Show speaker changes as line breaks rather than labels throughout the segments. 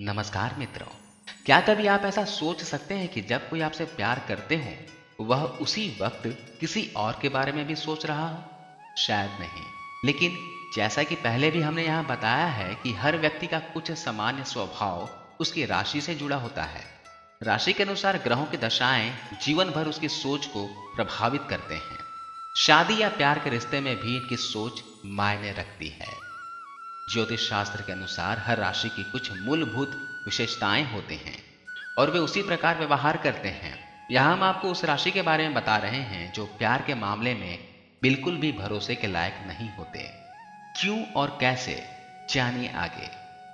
नमस्कार मित्रों। क्या कभी आप ऐसा सोच सकते हैं कि जब कोई आपसे प्यार करते हो वह उसी वक्त किसी और के बारे में भी सोच रहा हो? शायद नहीं। लेकिन जैसा कि पहले भी हमने यहाँ बताया है कि हर व्यक्ति का कुछ सामान्य स्वभाव उसकी राशि से जुड़ा होता है। राशि के अनुसार ग्रहों की दशाएं जीवन भर उसकी सोच को प्रभावित करते हैं। शादी या प्यार के रिश्ते में भी इनकी सोच मायने रखती है। ज्योतिष शास्त्र के अनुसार हर राशि की कुछ मूलभूत विशेषताएं होते हैं और वे उसी प्रकार व्यवहार करते हैं। यहां हम आपको उस राशि के बारे में बता रहे हैं जो प्यार के मामले में बिल्कुल भी भरोसे के लायक नहीं होते। क्यों और कैसे, जानिए आगे।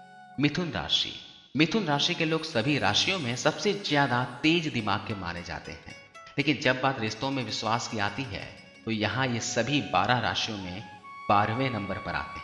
मिथुन राशि। मिथुन राशि के लोग सभी राशियों में सबसे ज्यादा तेज दिमाग के माने जाते हैं, लेकिन जब बात रिश्तों में विश्वास की आती है तो यहाँ ये सभी 12 राशियों में 12वें नंबर पर आते हैं।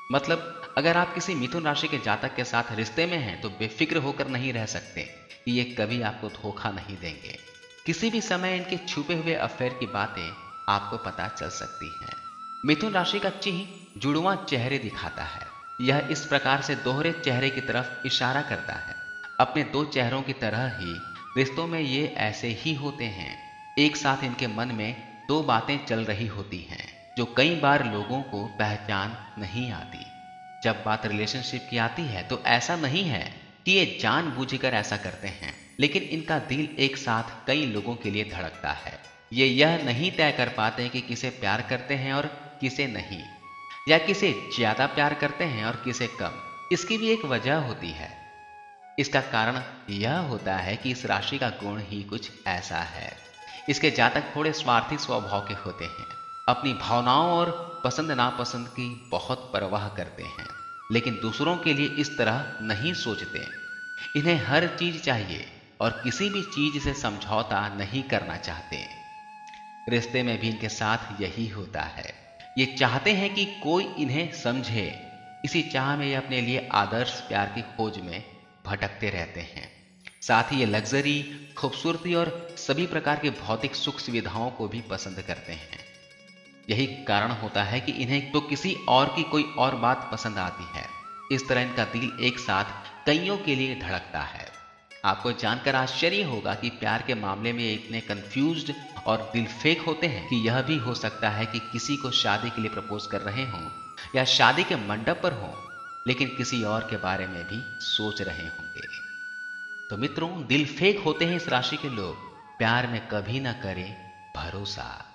मतलब अगर आप किसी मिथुन राशि के जातक के साथ रिश्ते में हैं तो बेफिक्र होकर नहीं रह सकते कि ये कभी आपको धोखा नहीं देंगे। किसी भी समय इनके छुपे हुए अफेयर की बातें आपको पता चल सकती हैं। मिथुन राशि का चिन्ह जुड़वां चेहरे दिखाता है। यह इस प्रकार से दोहरे चेहरे की तरफ इशारा करता है। अपने दो चेहरों की तरह ही रिश्तों में ये ऐसे ही होते हैं। एक साथ इनके मन में दो बातें चल रही होती हैं जो कई बार लोगों को पहचान नहीं आती। जब बात रिलेशनशिप की आती है तो ऐसा नहीं है कि ये जानबूझकर ऐसा करते हैं, लेकिन इनका दिल एक साथ कई लोगों के लिए धड़कता है। ये यह नहीं तय कर पाते कि किसे प्यार करते हैं और किसे नहीं, या किसे ज्यादा प्यार करते हैं और किसे कम। इसकी भी एक वजह होती है। इसका कारण यह होता है कि इस राशि का गुण ही कुछ ऐसा है। इसके जातक थोड़े स्वार्थी स्वभाव के होते हैं, अपनी भावनाओं और पसंद नापसंद की बहुत परवाह करते हैं, लेकिन दूसरों के लिए इस तरह नहीं सोचते। इन्हें हर चीज चाहिए और किसी भी चीज से समझौता नहीं करना चाहते। रिश्ते में भी इनके साथ यही होता है। ये चाहते हैं कि कोई इन्हें समझे। इसी चाह में ये अपने लिए आदर्श प्यार की खोज में भटकते रहते हैं। साथ ही ये लग्जरी, खूबसूरती और सभी प्रकार के भौतिक सुख सुविधाओं को भी पसंद करते हैं। यही कारण होता है कि इन्हें तो किसी और की कोई और बात पसंद आती है। इस तरह इनका दिल एक साथ कईयों के लिए धड़कता है। आपको जानकर आश्चर्य होगा कि प्यार के मामले में इतने कंफ्यूज्ड और दिल फेक होते हैं कि यह भी हो सकता है कि किसी को शादी के लिए प्रपोज कर रहे हों या शादी के मंडप पर हों, लेकिन किसी और के बारे में भी सोच रहे होंगे। तो मित्रों, दिल फेक होते हैं इस राशि के लोग। प्यार में कभी ना करें भरोसा।